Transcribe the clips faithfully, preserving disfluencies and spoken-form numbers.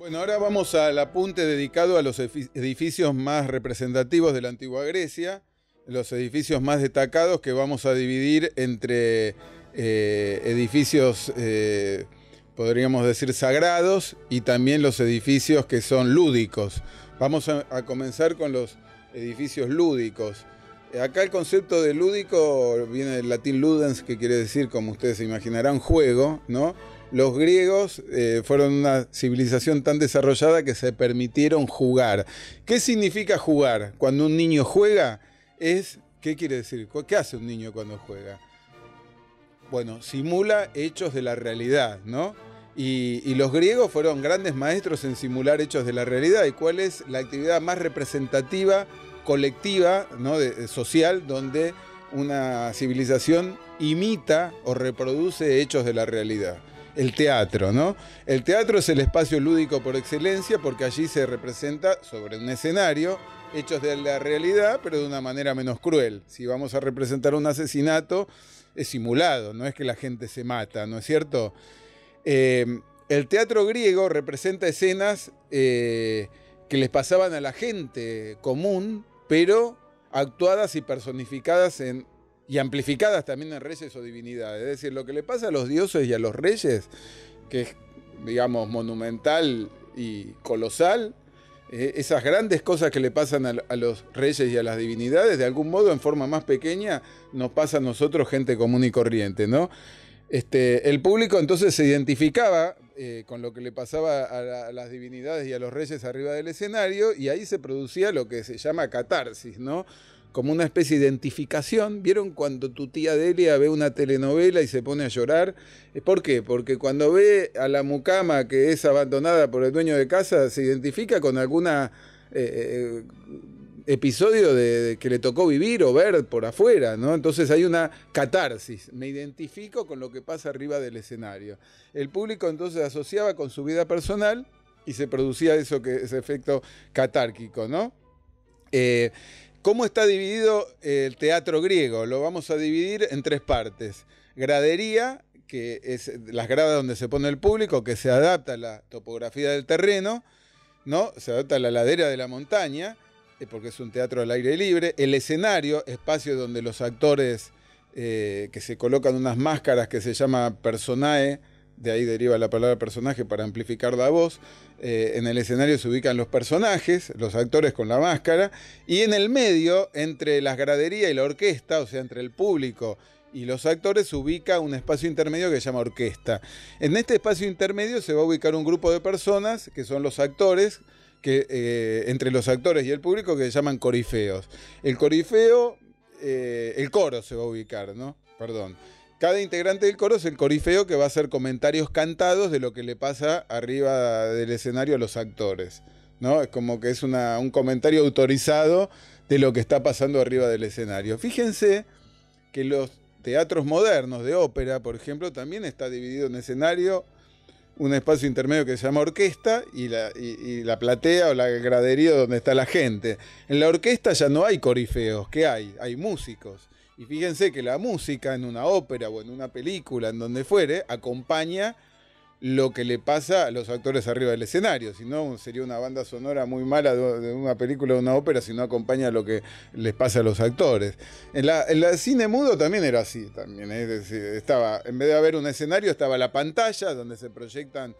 Bueno, ahora vamos al apunte dedicado a los edificios más representativos de la antigua Grecia, los edificios más destacados que vamos a dividir entre eh, edificios, eh, podríamos decir, sagrados y también los edificios que son lúdicos. Vamos a, a comenzar con los edificios lúdicos. Acá el concepto de lúdico viene del latín ludens, que quiere decir, como ustedes se imaginarán, juego, ¿no? Los griegos eh, fueron una civilización tan desarrollada que se permitieron jugar. ¿Qué significa jugar? Cuando un niño juega, es... ¿Qué quiere decir? ¿Qué hace un niño cuando juega? Bueno, simula hechos de la realidad, ¿no? Y, y los griegos fueron grandes maestros en simular hechos de la realidad. ¿Y cuál es la actividad más representativa, colectiva, ¿no? de, de social, donde una civilización imita o reproduce hechos de la realidad? El teatro, ¿no? El teatro es el espacio lúdico por excelencia porque allí se representa sobre un escenario hechos de la realidad, pero de una manera menos cruel. Si vamos a representar un asesinato, es simulado, no es que la gente se mata, ¿no es cierto? Eh, el teatro griego representa escenas eh, que les pasaban a la gente común, pero actuadas y personificadas en y amplificadas también en reyes o divinidades. Es decir, lo que le pasa a los dioses y a los reyes, que es, digamos, monumental y colosal, eh, esas grandes cosas que le pasan a, a los reyes y a las divinidades, de algún modo, en forma más pequeña, nos pasa a nosotros, gente común y corriente, ¿no? Este, el público entonces se identificaba eh, con lo que le pasaba a, la, a las divinidades y a los reyes arriba del escenario, y ahí se producía lo que se llama catarsis, ¿no? Como una especie de identificación. ¿Vieron cuando tu tía Delia ve una telenovela y se pone a llorar? ¿Por qué? Porque cuando ve a la mucama que es abandonada por el dueño de casa, se identifica con alguna eh, episodio de, de que le tocó vivir o ver por afuera, ¿no? Entonces hay una catarsis. Me identifico con lo que pasa arriba del escenario. El público entonces asociaba con su vida personal y se producía eso que, ese efecto catárquico, ¿no? Eh, ¿Cómo está dividido el teatro griego? Lo vamos a dividir en tres partes. Gradería, que es las gradas donde se pone el público, que se adapta a la topografía del terreno, ¿no? Se adapta a la ladera de la montaña, porque es un teatro al aire libre. El escenario, espacio donde los actores eh, que se colocan unas máscaras que se llama personae, de ahí deriva la palabra personaje para amplificar la voz. Eh, en el escenario se ubican los personajes, los actores con la máscara, y en el medio, entre las graderías y la orquesta, o sea, entre el público y los actores, se ubica un espacio intermedio que se llama orquesta. En este espacio intermedio se va a ubicar un grupo de personas, que son los actores, que, eh, entre los actores y el público, que se llaman corifeos. El corifeo, eh, el coro se va a ubicar, ¿no? Perdón. Cada integrante del coro es el corifeo, que va a hacer comentarios cantados de lo que le pasa arriba del escenario a los actores, ¿no? Es como que es una, un comentario autorizado de lo que está pasando arriba del escenario. Fíjense que los teatros modernos de ópera, por ejemplo, también está dividido en escenario, un espacio intermedio que se llama orquesta y la, y, y la platea o la gradería donde está la gente. En la orquesta ya no hay corifeos, ¿qué hay? Hay músicos. Y fíjense que la música en una ópera o en una película, en donde fuere, acompaña lo que le pasa a los actores arriba del escenario. Si no, sería una banda sonora muy mala de una película o de una ópera si no acompaña lo que les pasa a los actores. En la, en la cine mudo también era así. También, es decir, estaba, en vez de haber un escenario, estaba la pantalla donde se proyectan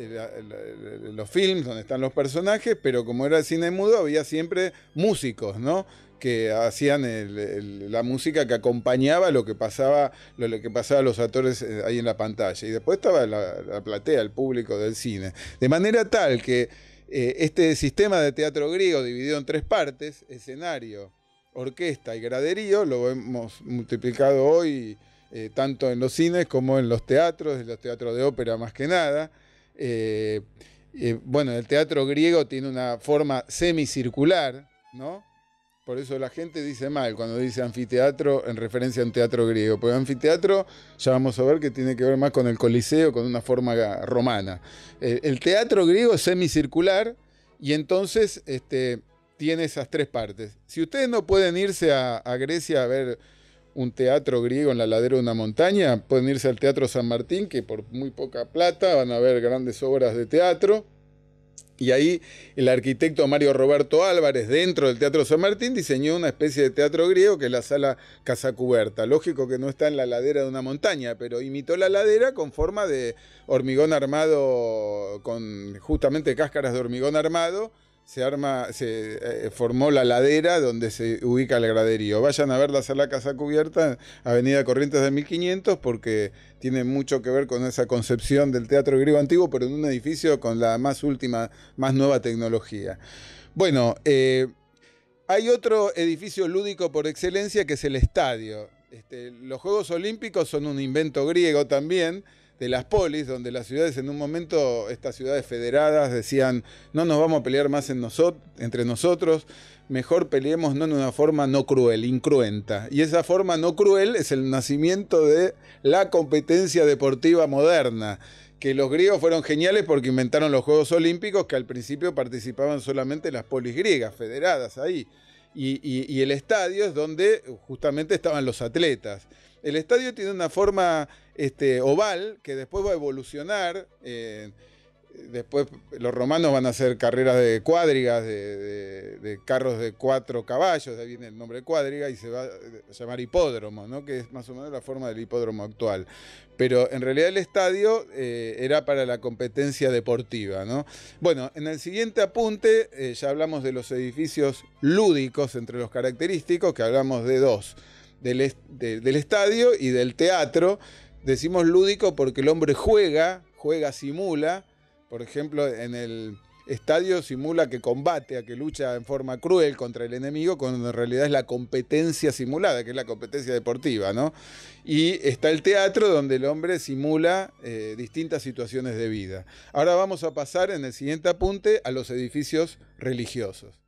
los films, donde están los personajes, pero como era el cine mudo, había siempre músicos, ¿no? Que hacían el, el, la música que acompañaba lo que pasaba lo, lo que pasaba a los actores ahí en la pantalla. Y después estaba la, la platea, el público del cine. De manera tal que eh, este sistema de teatro griego, dividido en tres partes, escenario, orquesta y graderío, lo hemos multiplicado hoy eh, tanto en los cines como en los teatros, en los teatros de ópera más que nada. Eh, eh, bueno, el teatro griego tiene una forma semicircular, ¿no? Por eso la gente dice mal cuando dice anfiteatro en referencia a un teatro griego. Porque anfiteatro ya vamos a ver que tiene que ver más con el coliseo, con una forma romana. Eh, el teatro griego es semicircular y entonces este, tiene esas tres partes. Si ustedes no pueden irse a, a Grecia a ver un teatro griego en la ladera de una montaña, pueden irse al Teatro San Martín, que por muy poca plata van a ver grandes obras de teatro. Y ahí el arquitecto Mario Roberto Álvarez, dentro del Teatro San Martín, diseñó una especie de teatro griego que es la sala Casacuberta. Lógico que no está en la ladera de una montaña, pero imitó la ladera con forma de hormigón armado, con justamente cáscaras de hormigón armado. Se, arma, se eh, formó la ladera donde se ubica el graderío. Vayan a ver la sala Casacuberta, Avenida Corrientes de mil quinientos, porque tiene mucho que ver con esa concepción del teatro griego antiguo, pero en un edificio con la más última, más nueva tecnología. Bueno, eh, hay otro edificio lúdico por excelencia que es el estadio. Este, los Juegos Olímpicos son un invento griego también, de las polis, donde las ciudades en un momento, estas ciudades federadas decían, no nos vamos a pelear más en nosot entre nosotros, mejor peleemos no en una forma no cruel, incruenta. Y esa forma no cruel es el nacimiento de la competencia deportiva moderna, que los griegos fueron geniales porque inventaron los Juegos Olímpicos, que al principio participaban solamente las polis griegas, federadas ahí. Y, y, y el estadio es donde justamente estaban los atletas. El estadio tiene una forma este, oval que después va a evolucionar. Eh, después los romanos van a hacer carreras de cuadrigas, de, de, de carros de cuatro caballos, de ahí viene el nombre cuadriga, y se va a llamar hipódromo, ¿no? Que es más o menos la forma del hipódromo actual. Pero en realidad el estadio eh, era para la competencia deportiva, ¿no? Bueno, en el siguiente apunte eh, ya hablamos de los edificios lúdicos entre los característicos, que hablamos de dos. Del, est de, del estadio y del teatro. Decimos lúdico porque el hombre juega, juega, simula. Por ejemplo, en el estadio simula que combate, a que lucha en forma cruel contra el enemigo, cuando en realidad es la competencia simulada, que es la competencia deportiva, ¿no? Y está el teatro, donde el hombre simula eh, distintas situaciones de vida. Ahora vamos a pasar en el siguiente apunte a los edificios religiosos.